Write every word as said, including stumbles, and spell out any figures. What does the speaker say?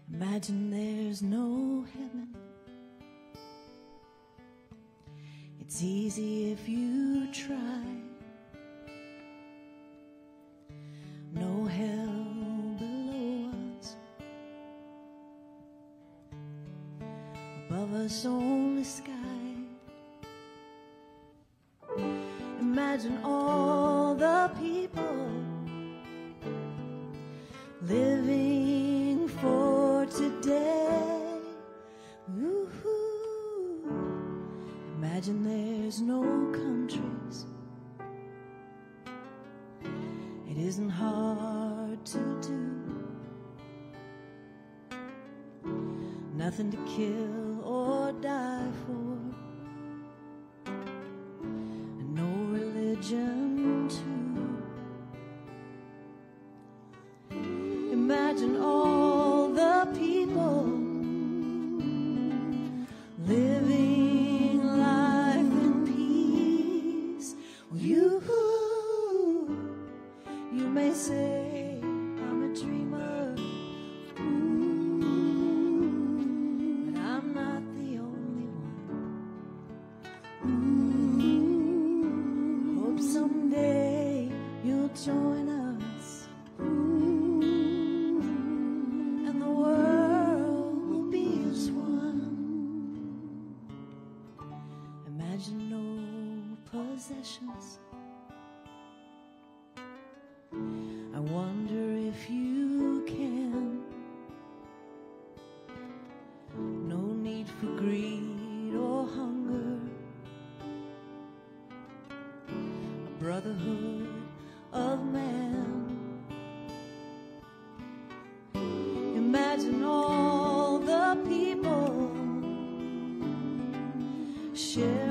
Imagine there's no heaven. It's easy if you try. No hell below us. Above us only sky. Imagine all the people living for today. Woo-hoo. Imagine there's no countries. It isn't hard to do. Nothing to kill or die for. And no religion too. Imagine all the people living life in peace. Well, you, you may say I'm a dreamer, but I'm not the only one. Hope someday you'll join us. I wonder if you can. No need for greed or hunger. A brotherhood of man. Imagine all the people share